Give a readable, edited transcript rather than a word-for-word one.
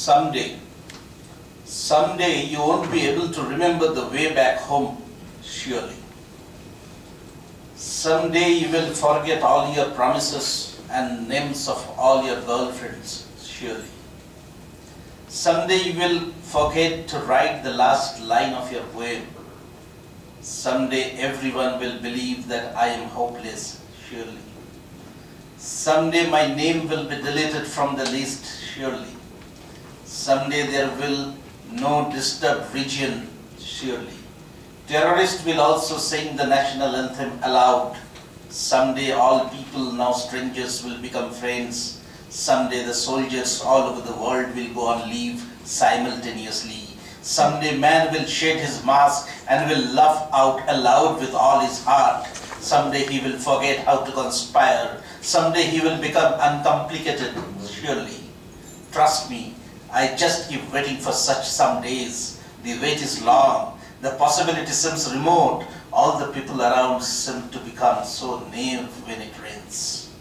someday you won't be able to remember the way back home, surely. Someday you will forget all your promises and names of all your girlfriends, surely. Someday you will forget to write the last line of your poem. Someday everyone will believe that I am hopeless, surely. Someday my name will be deleted from the list, surely. Someday there will no disturbed region, surely. Terrorists will also sing the national anthem aloud. Someday all people, now strangers, will become friends. Someday the soldiers all over the world will go on leave simultaneously. Someday man will shed his mask and will laugh out aloud with all his heart. Someday he will forget how to conspire. Someday he will become uncomplicated, surely. Trust me, I just keep waiting for such some days. The wait is long. The possibility seems remote. All the people around seem to become so naive when it rains.